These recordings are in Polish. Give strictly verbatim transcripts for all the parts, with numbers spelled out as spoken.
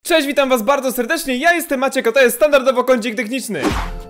Cześć, witam was bardzo serdecznie, ja jestem Maciek, a to jest standardowo kącik techniczny.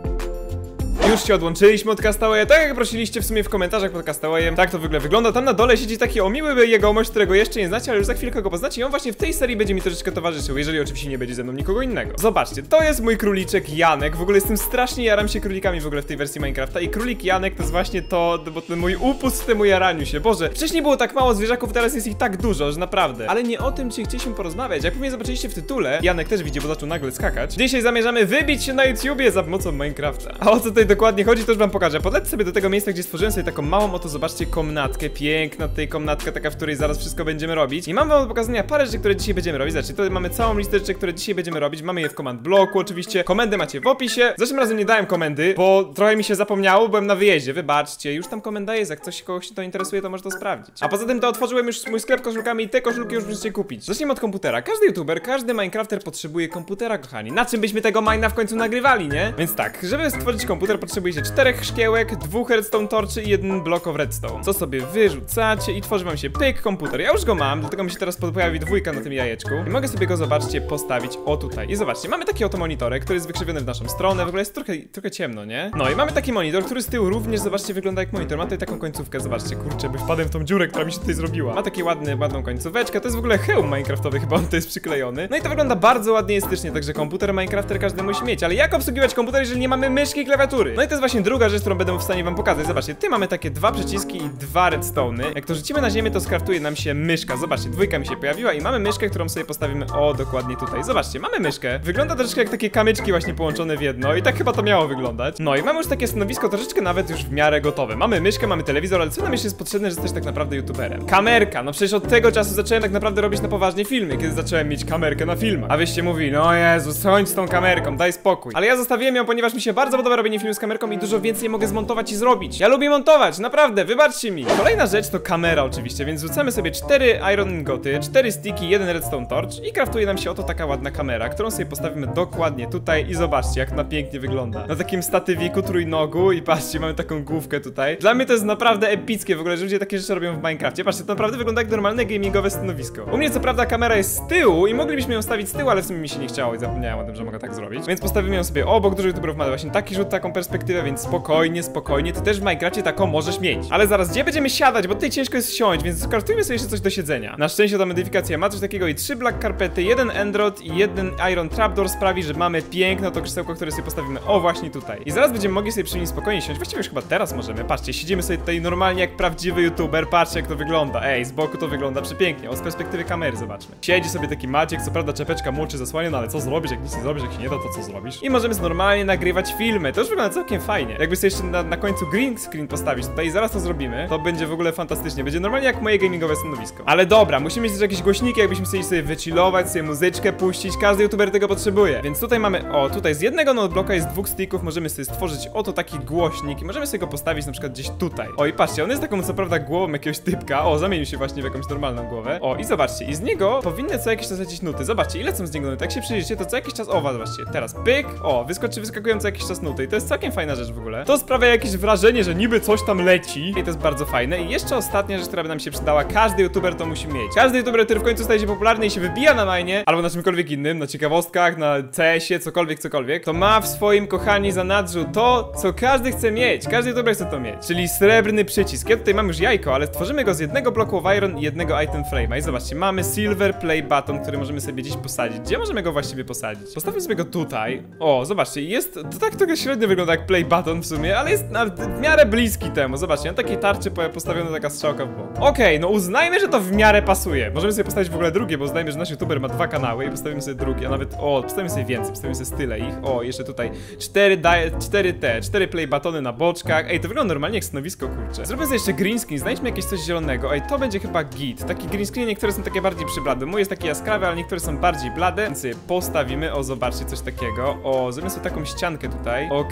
Już się odłączyliśmy od Castawaya, tak jak prosiliście w sumie w komentarzach pod Castawayem. Tak to w ogóle wygląda. Tam na dole siedzi taki o miły jegomość, którego jeszcze nie znacie, ale już za chwilkę go poznacie. I on właśnie w tej serii będzie mi troszeczkę towarzyszył, jeżeli oczywiście nie będzie ze mną nikogo innego. Zobaczcie, to jest mój króliczek Janek. W ogóle jestem strasznie, jaram się królikami w ogóle w tej wersji Minecrafta. I królik Janek to jest właśnie to, bo ten mój upust w temu jaraniu się. Boże, wcześniej było tak mało zwierzaków, teraz jest ich tak dużo, że naprawdę. Ale nie o tym dzisiaj chcieliśmy porozmawiać. Jak pewnie zobaczyliście w tytule, Janek też widzi, bo zaczął nagle skakać. Dzisiaj zamierzamy wybić się na YouTubie za pomocą Minecrafta. A o co tutaj dokładnie chodzi, to już wam pokażę. Podlecę sobie do tego miejsca, gdzie stworzyłem sobie taką małą, oto zobaczcie, komnatkę. Piękna tutaj komnatka, taka, w której zaraz wszystko będziemy robić. I mam wam do pokazania parę rzeczy, które dzisiaj będziemy robić. Znaczy, tutaj mamy całą listę rzeczy, które dzisiaj będziemy robić. Mamy je w command bloku oczywiście. Komendy macie w opisie. Zeszłym razem nie dałem komendy, bo trochę mi się zapomniało, byłem na wyjeździe. Wybaczcie, już tam komenda jest. Jak coś kogoś to interesuje, to może to sprawdzić. A poza tym to otworzyłem już mój sklep koszulkami i te koszulki już możecie kupić. Zacznijmy od komputera. Każdy youtuber, każdy minecrafter potrzebuje komputera, kochani. Na czym byśmy tego mina w końcu nagrywali, nie? Więc tak, żeby stworzyć komputer, potrzebujecie czterech szkiełek, dwóch redstone torczy i jeden blok of redstone. Co sobie wyrzucacie i tworzy wam się pyk komputer. Ja już go mam, dlatego mi się teraz pojawi dwójka na tym jajeczku. I mogę sobie go, zobaczcie, postawić o tutaj. I zobaczcie, mamy taki oto monitorek, który jest wykrzywiony w naszą stronę. W ogóle jest trochę, trochę ciemno, nie? No i mamy taki monitor, który z tyłu również, zobaczcie, wygląda jak monitor. Ma tutaj taką końcówkę, zobaczcie, kurczę, by wpadłem w tą dziurę, która mi się tutaj zrobiła. Ma takie ładny, ładną końcóweczkę. To jest w ogóle hełm minecraftowy, chyba on tutaj jest przyklejony. No i to wygląda bardzo ładnie i estetycznie, także komputer minecrafter każdy musi mieć. Ale jak obsługiwać komputer, jeżeli nie mamy myszki i klawiatury? No i to jest właśnie druga rzecz, którą będę w stanie wam pokazać. Zobaczcie, ty mamy takie dwa przyciski i dwa redstone'y. Jak to rzucimy na ziemię, to skraftuje nam się myszka. Zobaczcie, dwójka mi się pojawiła i mamy myszkę, którą sobie postawimy o dokładnie tutaj. Zobaczcie, mamy myszkę. Wygląda troszeczkę jak takie kamyczki właśnie połączone w jedno i tak chyba to miało wyglądać. No i mamy już takie stanowisko troszeczkę nawet już w miarę gotowe. Mamy myszkę, mamy telewizor, ale co nam jeszcze jest potrzebne, że jesteś tak naprawdę youtuberem? Kamerka. No przecież od tego czasu zacząłem tak naprawdę robić na poważnie filmy, kiedy zacząłem mieć kamerkę na filmach. A wyście mówili, no Jezu, skończ z tą kamerką, daj spokój. Ale ja zostawiłem ją, ponieważ mi się bardzo podoba robienie filmu z kamerką i dużo więcej mogę zmontować i zrobić. Ja lubię montować, naprawdę, wybaczcie mi. Kolejna rzecz to kamera oczywiście, więc rzucamy sobie cztery iron ingoty, cztery sticky, jeden redstone torch i kraftuje nam się oto taka ładna kamera, którą sobie postawimy dokładnie tutaj i zobaczcie, jak ona pięknie wygląda. Na takim statywiku trójnogu i patrzcie, mamy taką główkę tutaj. Dla mnie to jest naprawdę epickie w ogóle, że ludzie takie rzeczy robią w Minecrafcie. Patrzcie, to naprawdę wygląda jak normalne gamingowe stanowisko. U mnie co prawda kamera jest z tyłu i moglibyśmy ją stawić z tyłu, ale w sumie mi się nie chciało i zapomniałem o tym, że mogę tak zrobić. Więc postawimy ją sobie obok. Dużo youtuberów ma właśnie taki rzut, taką perspektywę, więc spokojnie, spokojnie. Ty też w Minecrafcie taką możesz mieć. Ale zaraz, gdzie będziemy siadać? Bo tutaj ciężko jest siąść, więc skraftujmy sobie jeszcze coś do siedzenia. Na szczęście ta modyfikacja ma coś takiego i trzy black carpety, jeden endrod i jeden iron trapdoor sprawi, że mamy piękne to krzesełko, które sobie postawimy o właśnie tutaj. I zaraz będziemy mogli sobie przy nim spokojnie siąść. Właściwie już chyba teraz możemy. Patrzcie, siedzimy sobie tutaj normalnie jak prawdziwy youtuber. Patrzcie, jak to wygląda. Ej, z boku to wygląda przepięknie. O, z perspektywy kamery zobaczmy. Siedzi sobie taki Maciek, co prawda czepeczka moczy zasłania, no ale co zrobisz, jak nic nie zrobisz, jak się nie da, to co zrobisz? I możemy normalnie nagrywać filmy. To już wygląda całkiem fajnie. Jakby sobie jeszcze na, na końcu green screen postawić tutaj i zaraz to zrobimy, to będzie w ogóle fantastycznie. Będzie normalnie jak moje gamingowe stanowisko. Ale dobra, musimy mieć też jakieś głośniki, jakbyśmy chcieli sobie wychillować, sobie muzyczkę puścić. Każdy youtuber tego potrzebuje. Więc tutaj mamy, o, tutaj z jednego notebloka jest dwóch sticków, możemy sobie stworzyć oto taki głośnik i możemy sobie go postawić na przykład gdzieś tutaj. O, i patrzcie, on jest taką co prawda głową jakiegoś typka. O, zamienił się właśnie w jakąś normalną głowę. O, i zobaczcie, i z niego powinny co jakiś czas lecieć nuty. Zobaczcie, ile są z niego nuty. Jak się przyjrzycie, to co jakiś czas, o, zobaczcie, teraz pyk, o, wyskoczy, wyskakują co jakiś czas nuty. I to jest całkiem fajna rzecz w ogóle. To sprawia jakieś wrażenie, że niby coś tam leci. I to jest bardzo fajne. I jeszcze ostatnia rzecz, która by nam się przydała. Każdy youtuber to musi mieć. Każdy youtuber, który w końcu staje się popularny i się wybija na minie, albo na czymkolwiek innym, na ciekawostkach, na C S ie, cokolwiek, cokolwiek, to ma w swoim, kochani, zanadrzu to, co każdy chce mieć. Każdy youtuber chce to mieć. Czyli srebrny przycisk. Ja tutaj mam już jajko, ale tworzymy go z jednego bloku of iron i jednego item frame'a. I zobaczcie, mamy silver play button, który możemy sobie gdzieś posadzić. Gdzie możemy go właściwie posadzić? Postawmy sobie go tutaj. O, zobaczcie, jest, to tak trochę średnio wygląda jak play button w sumie, ale jest na, w miarę bliski temu. Zobaczcie, na takiej tarczy postawiona taka strzałka w bok. Okej, okay, no uznajmy, że to w miarę pasuje. Możemy sobie postawić w ogóle drugie, bo uznajmy, że nasz youtuber ma dwa kanały i postawimy sobie drugie, a nawet, o, postawimy sobie więcej, postawimy sobie tyle ich. O, jeszcze tutaj cztery, cztery te, cztery play buttony na boczkach. Ej, to wygląda normalnie jak stanowisko, kurczę. Zrobimy sobie jeszcze green screen, znajdźmy jakieś coś zielonego. Ej, to będzie chyba git. Taki green screen, niektóre są takie bardziej przyblade. Mój jest taki jaskrawy, ale niektóre są bardziej blade. Więc sobie postawimy, o, zobaczcie, coś takiego. O, zrobimy sobie taką ściankę tutaj. Okej, okay.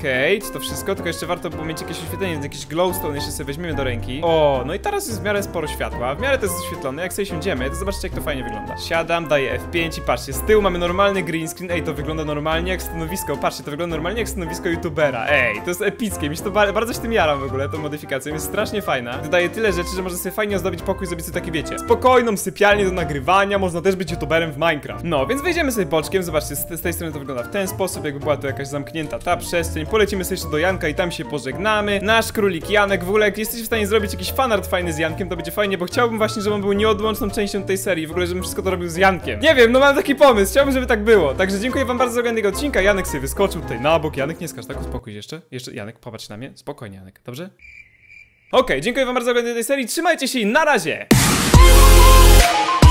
to wszystko, tylko jeszcze warto było mieć jakieś oświetlenie, jakiś glowstone jeszcze sobie weźmiemy do ręki. O, no i teraz jest w miarę sporo światła, w miarę to jest oświetlone. Jak sobie siądziemy, to zobaczcie, jak to fajnie wygląda. Siadam, daję F pięć i patrzcie, z tyłu mamy normalny green screen. Ej, to wygląda normalnie jak stanowisko, patrzcie, to wygląda normalnie jak stanowisko youtubera. Ej, to jest epickie, mi się to ba bardzo się tym jaram w ogóle, tą modyfikacją, jest strasznie fajna. Dodaje tyle rzeczy, że można sobie fajnie ozdobić pokój, zrobić sobie taki, wiecie, spokojną sypialnię do nagrywania, można też być youtuberem w Minecraft. No, więc wejdziemy sobie boczkiem, zobaczcie, z, z tej strony to wygląda w ten sposób, jakby była to jakaś zamknięta ta przestrzeń. Polecimy sobie jeszcze do Janka i tam się pożegnamy. Nasz królik Janek, w ogóle jak jesteście w stanie zrobić jakiś fanart fajny z Jankiem, to będzie fajnie, bo chciałbym właśnie, żeby on był nieodłączną częścią tej serii, w ogóle żebym wszystko to robił z Jankiem. Nie wiem, no mam taki pomysł, chciałbym, żeby tak było. Także dziękuję wam bardzo za oglądanie tego odcinka. Janek sobie wyskoczył tutaj na bok. Janek, nie skacz, tak? Uspokój się jeszcze. Jeszcze, Janek, popatrz na mnie. Spokojnie, Janek, dobrze? Okej, okay, dziękuję wam bardzo za oglądanie tej serii. Trzymajcie się i na razie!